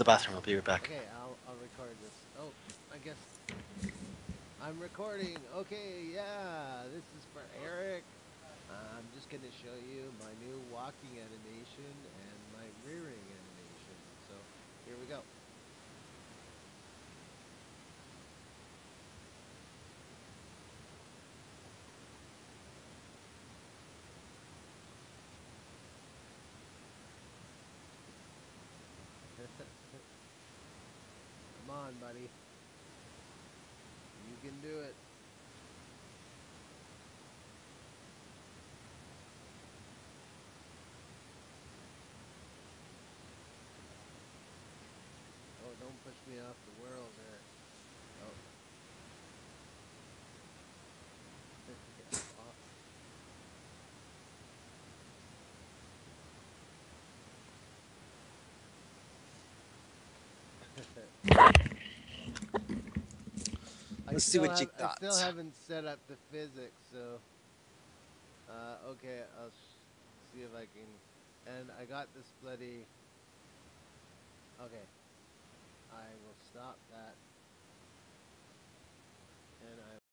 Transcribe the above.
bathroom. I'll be right back. Okay, I'll record this. Oh, I guess I'm recording. Okay, yeah, this is for Eric. I'm just gonna show you my new walking animation and my rearing animation. So here we go. Come on, buddy. You can do it. Oh, don't push me off the world there. Oh, yeah. Let's see what you I still got. haven't set up the physics, so okay, I'll see if I can. And I got this bloody. Okay, I will stop that, and I